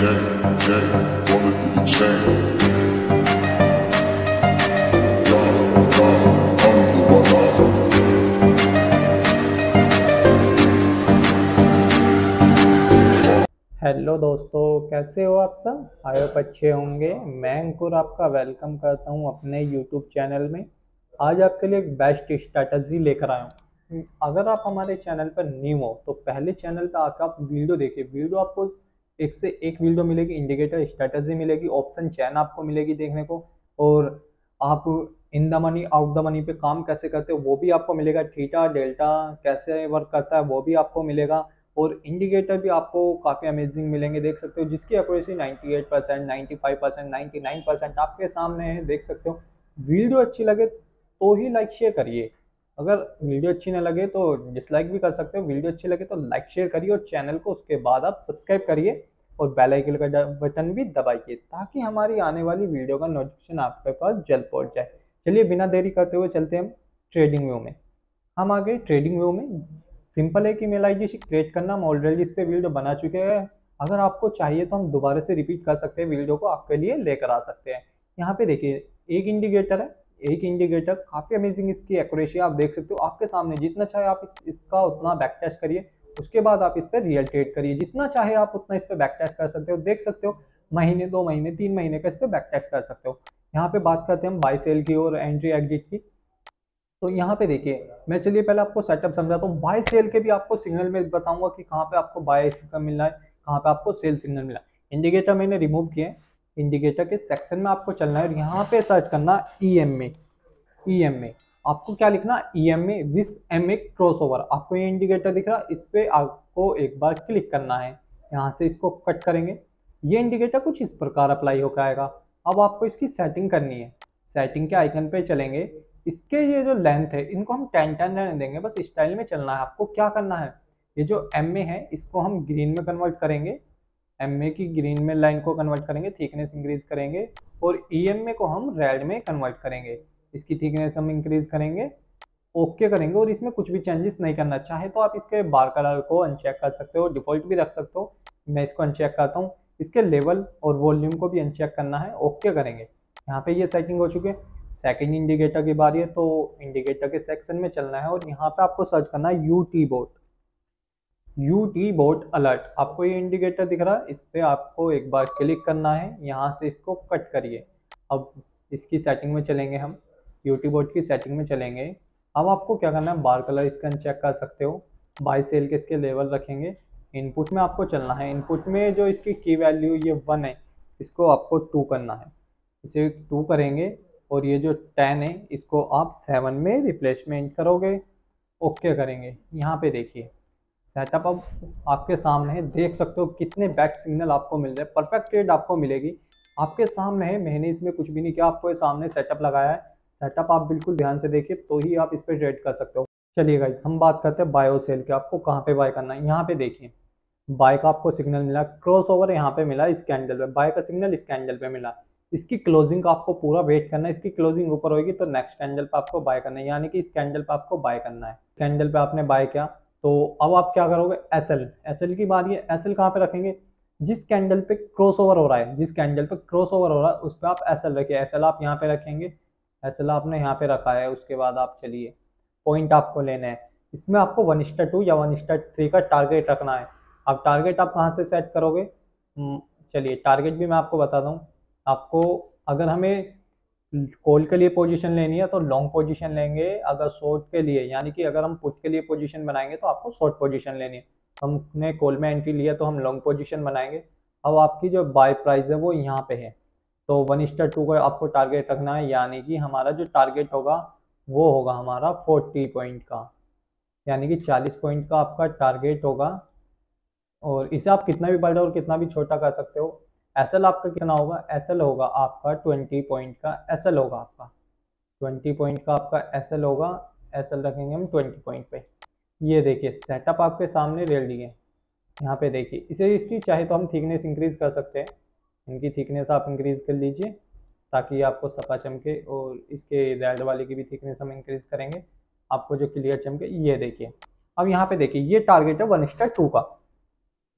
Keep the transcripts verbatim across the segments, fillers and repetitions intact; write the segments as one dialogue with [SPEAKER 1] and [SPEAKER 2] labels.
[SPEAKER 1] gang, gang, wanna be the chain. God, God, alhamdulillah.
[SPEAKER 2] Hello दोस्तों, कैसे हो आप सब? आए होप अच्छे होंगे। मैं अंकुर आपका वेलकम करता हूं अपने यूट्यूब चैनल में। आज आपके लिए एक बेस्ट स्ट्रैटेजी लेकर आया हूं। अगर आप हमारे चैनल पर न्यू हो तो पहले चैनल पर आकर आप वीडियो देखिए। वीडियो आपको एक से एक वीडियो मिलेगी, इंडिकेटर स्ट्रैटेजी मिलेगी, ऑप्शन चैन आपको मिलेगी देखने को, और आप in the money out the money पे काम कैसे करते हो वो भी आपको मिलेगा। थीटा डेल्टा कैसे वर्क करता है वो भी आपको मिलेगा, और इंडिकेटर भी आपको काफ़ी अमेजिंग मिलेंगे, देख सकते हो, जिसकी एक्यूरेसी अट्ठानवे परसेंट, पचानवे परसेंट, निन्यानवे परसेंट आपके सामने है, देख सकते हो। वीडियो अच्छी लगे तो ही लाइक शेयर करिए। अगर वीडियो अच्छी ना लगे तो डिसलाइक भी कर सकते हो। वीडियो अच्छी लगे तो लाइक शेयर करिए और चैनल को उसके बाद आप सब्सक्राइब करिए और बेल आइकन का बटन भी दबाइए ताकि हमारी आने वाली वीडियो का नोटिफिकेशन आपके पास जल्द पहुंच जाए। चलिए बिना देरी करते हुए चलते हैं हम ट्रेडिंग व्यू में। हम आ गए ट्रेडिंग व्यू में। सिंपल है कि मेल आई डी क्रिएट करना, हम ऑलरेडी इस पे वीडियो बना चुके हैं। अगर आपको चाहिए तो हम दोबारा से रिपीट कर सकते हैं, वीडियो को आपके लिए लेकर आ सकते हैं। यहाँ पे देखिए एक इंडिकेटर है, एक इंडिकेटर काफ़ी अमेजिंग, इसकी एक्यूरेसी आप देख सकते हो आपके सामने। जितना चाहे आप इसका उतना बैक टेस्ट करिए, उसके बाद आप इस पर रियल ट्रेड करिए। जितना चाहे आप उतना इस पर बैक टेस्ट कर सकते हो, देख सकते हो। महीने, दो महीने, तीन महीने का इस पर बैक टेस्ट कर सकते हो। यहाँ पे बात करते हैं हम बाई सेल की और एंट्री एग्जिट की। तो यहाँ पे देखिए, मैं चलिए पहले आपको सेटअप समझाता हूँ। बाय सेल के भी आपको सिग्नल में बताऊंगा कि कहाँ पे आपको बाय का मिलना है, कहाँ पे आपको सेल सिग्नल मिला है। इंडिकेटर मैंने रिमूव किए। इंडिकेटर के सेक्शन में आपको चलना है और यहाँ पे सर्च करना ई एम ए। ई एम ए आपको क्या लिखना, E M A with M A crossover. आपको ये इंडिकेटर दिख रहा है, इस पे आपको एक बार क्लिक करना है। यहाँ से इसको कट करेंगे। ये इंडिकेटर कुछ इस प्रकार अप्लाई होकर आएगा। अब आपको इसकी सेटिंग करनी है। सेटिंग के आइकन पे चलेंगे। इसके ये जो लेंथ है इनको हम टेन टेन रहने देंगे, बस स्टाइल में चलना है। आपको क्या करना है, ये जो एम ए है इसको हम ग्रीन में कन्वर्ट करेंगे। एम ए की ग्रीन में लाइन को कन्वर्ट करेंगे, थिकनेस इंक्रीज करेंगे, और ई एम ए को हम रेड में कन्वर्ट करेंगे। इसकी थिकनेस हम इंक्रीज करेंगे, ओके करेंगे, और इसमें कुछ भी चेंजेस नहीं करना। चाहे तो आप इसके बार कलर को अनचेक कर सकते हो, डिफॉल्ट भी रख सकते हो। मैं इसको अनचेक करता हूँ। इसके लेवल और वॉल्यूम को भी अनचेक करना है, ओके करेंगे। यहाँ पे ये सेटिंग हो चुकी है। सेकंड इंडिकेटर की बारी है, तो इंडिकेटर के सेक्शन में चलना है और यहाँ पे आपको सर्च करना है U T bot. U T bot alert, आपको ये इंडिकेटर दिख रहा है, इस पर आपको एक बार क्लिक करना है। यहाँ से इसको कट करिए। अब इसकी सेटिंग में चलेंगे हम, यू टी बोट की सेटिंग में चलेंगे। अब आपको क्या करना है, बार कलर इसका चेक कर सकते हो। बाय सेल के इसके लेवल रखेंगे। इनपुट में आपको चलना है। इनपुट में जो इसकी की वैल्यू ये वन है, इसको आपको टू करना है। इसे टू करेंगे और ये जो टेन है इसको आप सेवन में रिप्लेसमेंट करोगे, ओके करेंगे। यहाँ पे देखिए सेटअप अब आपके सामने है, देख सकते हो कितने बैक सिग्नल आपको मिल रहे हैं। परफेक्ट ट्रेड आपको मिलेगी, आपके सामने है। मैंने इसमें कुछ भी नहीं किया, आपको सामने सेटअप लगाया है। सेटअप आप बिल्कुल ध्यान से देखिए तो ही आप इस पर ट्रेड कर सकते हो। चलिए गाइस, हम बात करते हैं बाय और सेल के। आपको कहाँ पे बाय करना है, यहाँ पे देखिए बाय का आपको सिग्नल मिला, क्रॉस ओवर यहाँ पे मिला, इस कैंडल पे बाय का सिग्नल इस कैंडल पे मिला। इसकी क्लोजिंग का आपको पूरा वेट करना है। इसकी क्लोजिंग ऊपर होगी तो नेक्स्ट कैंडल पे आपको बाय करना है, यानी कि इस कैंडल पे आपको बाय करना है। कैंडल पे आपने बाय किया तो अब आप क्या करोगे, एस एल। एस एल की बारी है। एस एल कहाँ पे रखेंगे, जिस कैंडल पे क्रॉस ओवर हो रहा है, जिस कैंडल पे क्रॉस ओवर हो रहा है उस पर आप एस एल रखिए। एस एल आप यहाँ पे रखेंगे, एस एल आपने यहाँ पे रखा है। उसके बाद आप चलिए पॉइंट आपको लेना है। इसमें आपको वन स्टार टू या वन स्टार थ्री का टारगेट रखना है। अब टारगेट आप कहाँ से सेट करोगे, चलिए टारगेट भी मैं आपको बताता हूँ। आपको अगर हमें कॉल के लिए पोजीशन लेनी है तो लॉन्ग पोजीशन लेंगे। अगर शॉर्ट के लिए, यानी कि अगर हम पुट के लिए पोजीशन बनाएंगे तो आपको शॉर्ट पोजीशन लेनी है। हमने कॉल में एंट्री लिया तो हम लॉन्ग पोजीशन बनाएंगे। अब आपकी जो बाय प्राइस है वो यहाँ पे है, तो वन स्टार टू का आपको टारगेट रखना है, यानी कि हमारा जो टारगेट होगा वो होगा हमारा फोर्टी पॉइंट का, यानी कि चालीस पॉइंट का आपका टारगेट होगा। और इसे आप कितना भी बड़ा और कितना भी छोटा कर सकते हो। एस एल आपका कितना होगा, एस एल होगा आपका ट्वेंटी पॉइंट का एस एल होगा आपका ट्वेंटी पॉइंट का आपका एस एल होगा। एस एल रखेंगे हम ट्वेंटी पॉइंट पे। ये देखिए सेटअप आपके सामने रेडी है। यहाँ पे देखिए इसे, इसकी चाहे तो हम थिकनेस इंक्रीज कर सकते हैं। इनकी थिकनेस आप इंक्रीज कर लीजिए ताकि आपको सपा चमके, और इसके रेड वाले की भी थिकनेस हम इंक्रीज करेंगे आपको जो क्लियर चमके। ये देखिए अब यहाँ पे देखिए ये टारगेट है वन स्टार टू का।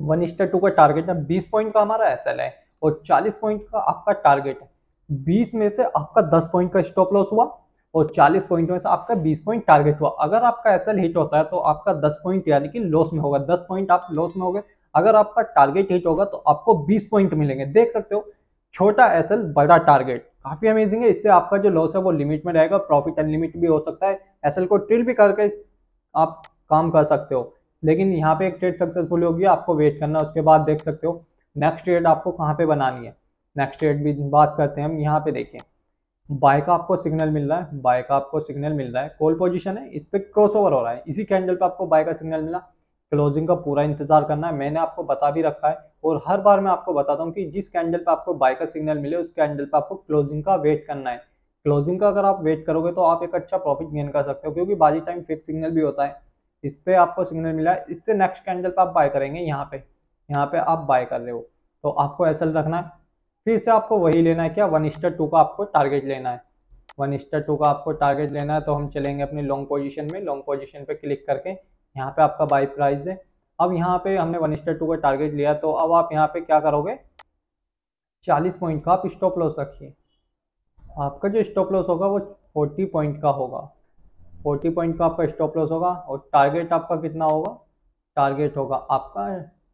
[SPEAKER 2] वन इस्टर टू का टारगेट है, बीस पॉइंट का हमारा एसएल है और चालीस पॉइंट का आपका टारगेट है। बीस में से आपका दस पॉइंट का स्टॉप लॉस हुआ और चालीस पॉइंट में से आपका बीस पॉइंट टारगेट हुआ। अगर आपका एसएल हिट होता है तो आपका दस पॉइंट यानी कि लॉस में होगा, दस पॉइंट आप लॉस में हो गए। अगर आपका टारगेट हिट होगा तो आपको बीस पॉइंट मिलेंगे। देख सकते हो, छोटा एसएल बड़ा टारगेट, काफी अमेजिंग है। इससे आपका जो लॉस है वो लिमिट में रहेगा, प्रॉफिट अनलिमिटेड भी हो सकता है। एसएल को ट्रिल भी करके आप काम कर सकते हो। लेकिन यहाँ पे एक ट्रेड सक्सेसफुल होगी, आपको वेट करना, उसके बाद देख सकते हो नेक्स्ट ट्रेड आपको कहाँ पे बनानी है। नेक्स्ट ट्रेड भी बात करते हैं हम। यहाँ पे देखिए, बाय का आपको सिग्नल मिल रहा है, बाय का आपको सिग्नल मिल रहा है, कॉल पोजीशन है, इस पे क्रॉसओवर हो रहा है, इसी कैंडल पे आपको बाय का सिग्नल मिला। क्लोजिंग का पूरा इंतजार करना है, मैंने आपको बता भी रखा है और हर बार मैं आपको बताता हूँ कि जिस कैंडल पे आपको बाय का सिग्नल मिले उस कैंडल पे आपको क्लोजिंग का वेट करना है। क्लोजिंग का अगर आप वेट करोगे तो आप एक अच्छा प्रॉफिट गेन कर सकते हो, क्योंकि बाजी टाइम फिक्स सिग्नल भी होता है। इस पे आपको सिग्नल मिला है, इससे नेक्स्ट कैंडल पे आप बाय करेंगे। यहाँ पे यहाँ पे आप बाय कर रहे हो तो आपको एसएल रखना है। फिर से आपको वही लेना है, क्या वन इस्टर टू का आपको टारगेट लेना है। वन इस्टर टू का आपको टारगेट लेना है तो हम चलेंगे अपनी लॉन्ग पोजीशन में। लॉन्ग पोजीशन पे क्लिक करके यहाँ पे आपका बाय प्राइस है। अब यहाँ पे हमने वन इस्टर टू का टारगेट लिया, तो अब आप यहाँ पे क्या करोगे, चालीस पॉइंट का आप स्टॉप लॉस रखिए। आपका जो स्टॉप लॉस होगा वो फोर्टी पॉइंट का होगा, फोर्टी पॉइंट का आपका स्टॉप लॉस होगा। और टारगेट आपका कितना होगा, टारगेट होगा आपका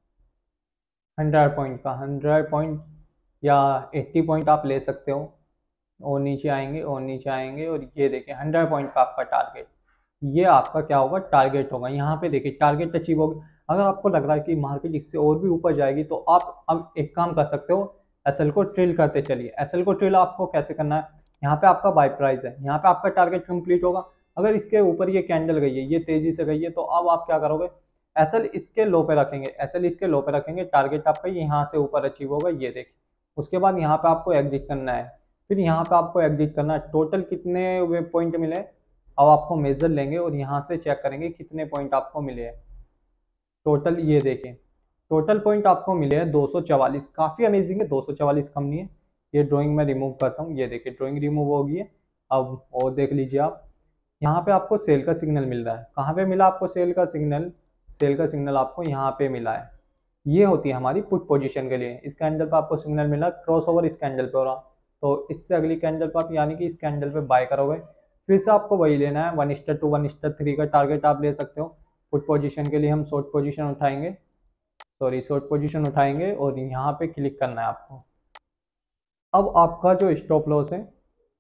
[SPEAKER 2] हंड्रेड पॉइंट का, हंड्रेड पॉइंट या एट्टी पॉइंट आप ले सकते हो। और नीचे आएंगे और नीचे आएंगे और ये देखिए हंड्रेड पॉइंट का आपका टारगेट, ये आपका क्या होगा, टारगेट होगा। यहाँ पे देखिए टारगेट अचीव होगा। अगर आपको लग रहा है कि मार्केट इससे और भी ऊपर जाएगी तो आप अब एक काम कर सकते हो, एसएल को ट्रिल करते चलिए। एसएल को ट्रिल आपको कैसे करना है, यहाँ पे आपका बाय प्राइस है, यहाँ पे आपका टारगेट कंप्लीट होगा। अगर इसके ऊपर ये कैंडल गई है, ये तेजी से गई है, तो अब आप क्या करोगे, एसएल इसके लो पे रखेंगे, एसएल इसके लो पे रखेंगे, टारगेट आपका यहाँ से ऊपर अचीव होगा, ये देखिए। उसके बाद यहाँ पे आपको एग्जिट करना है, फिर यहाँ पे आपको एग्जिट करना है। टोटल कितने पॉइंट मिले अब आपको मेजर लेंगे और यहाँ से चेक करेंगे कितने पॉइंट आपको मिले हैं टोटल। ये देखें टोटल पॉइंट आपको मिले हैं दो सौ चवालीस, काफ़ी अमेजिंग है। दो सौ चवालीस कम नहीं है। ये ड्राइंग मैं रिमूव करता हूँ, ये देखिए ड्राइंग रिमूव हो गई है। अब और देख लीजिए आप, यहाँ पे आपको सेल का सिग्नल मिल रहा है। कहाँ पे मिला आपको सेल का सिग्नल, सेल का सिग्नल आपको यहाँ पे मिला है। ये होती है हमारी पुट पोजीशन के लिए। इस कैंडल पे आपको सिग्नल मिला, क्रॉस ओवर इस कैंडल पे हो रहा, तो इससे अगली कैंडल पे आप यानी कि इस कैंडल पे बाय करोगे। फिर से आपको वही लेना है, one is to two one is to three का टारगेट आप ले सकते हो। पुट पोजीशन के लिए हम शॉर्ट पोजीशन उठाएंगे, सॉरी शॉर्ट पोजीशन उठाएंगे और यहाँ पे क्लिक करना है आपको। अब आपका जो स्टॉप लॉस है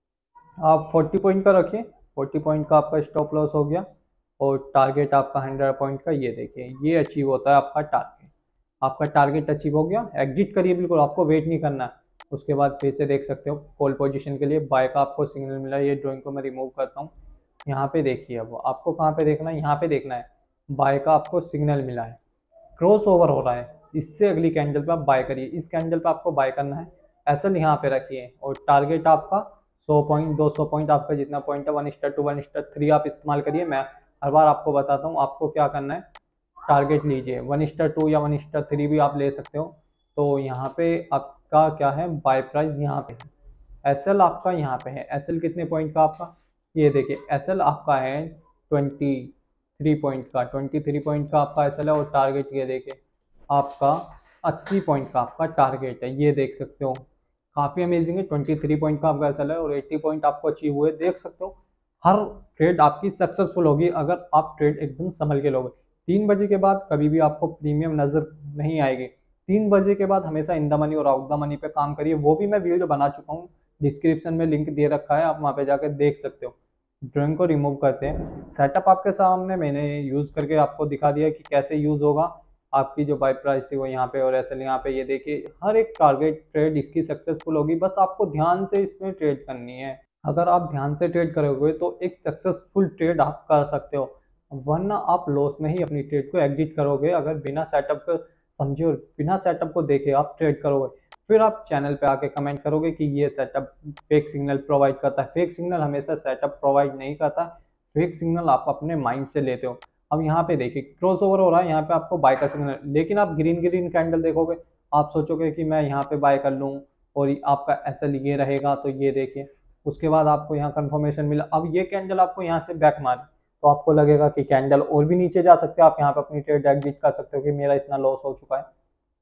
[SPEAKER 2] आप फोर्टी पॉइंट का रखिए, फोर्टी पॉइंट का आपका स्टॉप लॉस हो गया और टारगेट आपका हंड्रेड पॉइंट का, ये देखिए ये अचीव होता है आपका टारगेट। आपका टारगेट अचीव हो गया, एग्जिट करिए, बिल्कुल आपको वेट नहीं करना है। उसके बाद फिर से देख सकते हो कॉल पोजीशन के लिए बाय का आपको सिग्नल मिला है। ये ड्राइंग को मैं रिमूव करता हूँ। यहाँ पे देखिए, अब आपको कहाँ पे देखना है, यहाँ पे देखना है, बाय का आपको सिग्नल मिला है, क्रॉस ओवर हो रहा है, इससे अगली कैंडल पे आप बाय करिए। इस कैंडल पे आपको बाय करना है, एसएल यहाँ पे रखिए और टारगेट आपका सौ पॉइंट, दो सौ पॉइंट, आपका जितना पॉइंट है, one is to two one is to three आप इस्तेमाल करिए। मैं हर बार आपको बताता हूँ आपको क्या करना है, टारगेट लीजिए, वन इस्टर टू या वन इस्टर थ्री भी आप ले सकते हो। तो यहाँ पे आपका क्या है, बाय प्राइस यहाँ पे है, एसएल आपका यहाँ पे है। एसएल कितने पॉइंट का आपका, ये देखिए एसएल आपका है ट्वेंटी थ्री पॉइंट का, ट्वेंटी थ्री पॉइंट का आपका एसएल है। और टारगेट ये देखिए आपका अस्सी पॉइंट का आपका टारगेट है, ये देख सकते हो काफ़ी अमेजिंग है। ट्वेंटी थ्री पॉइंट का आपका एसएल है और एट्टी पॉइंट आपको अचीव हुए, देख सकते हो। हर ट्रेड आपकी सक्सेसफुल होगी अगर आप ट्रेड एकदम संभल के लोगे। तीन बजे के बाद कभी भी आपको प्रीमियम नज़र नहीं आएगी। तीन बजे के बाद हमेशा इन द मनी और आउट द मनी पे काम करिए, वो भी मैं वीडियो बना चुका हूँ, डिस्क्रिप्शन में लिंक दे रखा है, आप वहाँ पे जाकर देख सकते हो। ड्राइंग को रिमूव करते हैं, सेटअप आपके सामने मैंने यूज़ करके आपको दिखा दिया कि कैसे यूज़ होगा। आपकी जो बाय प्राइस थी वो यहाँ पे और एसएल यहाँ पे, ये देखिए हर एक टारगेट ट्रेड इसकी सक्सेसफुल होगी, बस आपको ध्यान से इसमें ट्रेड करनी है। अगर आप ध्यान से ट्रेड करोगे तो एक सक्सेसफुल ट्रेड आप कर सकते हो, वरना आप लॉस में ही अपनी ट्रेड को एग्जिट करोगे। अगर बिना सेटअप को समझे और बिना सेटअप को देखे आप ट्रेड करोगे, फिर आप चैनल पे आके कमेंट करोगे कि ये सेटअप फेक सिग्नल प्रोवाइड करता है। फेक सिग्नल हमेशा सेटअप प्रोवाइड नहीं करता, फेक सिग्नल आप अपने माइंड से लेते हो। अब यहाँ पे देखिए क्रॉस ओवर हो रहा है, यहाँ पे आपको बाय का सिग्नल, लेकिन आप ग्रीन ग्रीन कैंडल देखोगे, आप सोचोगे कि मैं यहाँ पे बाय कर लूँ और आपका एसएल ये रहेगा, तो ये देखिए उसके बाद आपको यहाँ कंफर्मेशन मिला। अब ये कैंडल आपको यहाँ से बैक मारे तो आपको लगेगा कि कैंडल और भी नीचे जा सकते हो, आप यहाँ पे अपनी ट्रेड एग्जिट कर सकते हो कि मेरा इतना लॉस हो चुका है।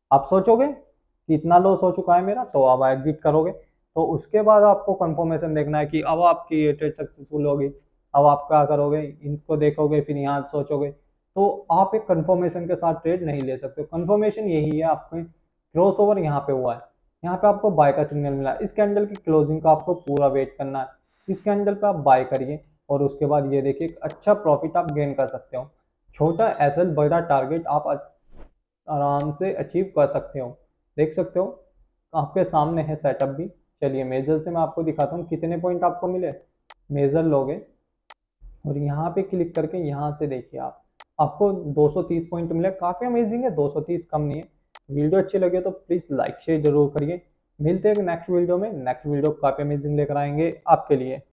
[SPEAKER 2] आप सोचोगे कि इतना लॉस हो चुका है मेरा, तो अब एग्जिट करोगे। तो उसके बाद आपको कंफर्मेशन देखना है कि अब आपकी ये ट्रेड सक्सेसफुल होगी। अब आप क्या करोगे, इनको देखोगे, फिर यहाँ सोचोगे। तो आप एक कंफर्मेशन के साथ ट्रेड नहीं ले सकते। कंफर्मेशन यही है, आपके क्रॉस ओवर यहाँ पे हुआ है, यहाँ पे आपको बाय का सिग्नल मिला, इस कैंडल की क्लोजिंग का आपको पूरा वेट करना है। इस कैंडल पे आप बाय करिए और उसके बाद ये देखिए एक अच्छा प्रॉफिट आप गेन कर सकते हो। छोटा एसएल बड़ा टारगेट आप आराम से अचीव कर सकते हो। देख सकते हो आपके सामने है सेटअप भी। चलिए मेजर से मैं आपको दिखाता हूँ कितने पॉइंट आपको मिले। मेजर लोगे और यहाँ पे क्लिक करके यहाँ से देखिए आप, आपको दो सौ तीस पॉइंट मिले। काफ़ी अमेजिंग है, दो सौ तीस कम नहीं है। वीडियो अच्छी लगे तो प्लीज़ लाइक शेयर जरूर करिए। मिलते हैं नेक्स्ट वीडियो में। नेक्स्ट वीडियो काफ़ी अमेजिंग लेकर आएंगे आपके लिए।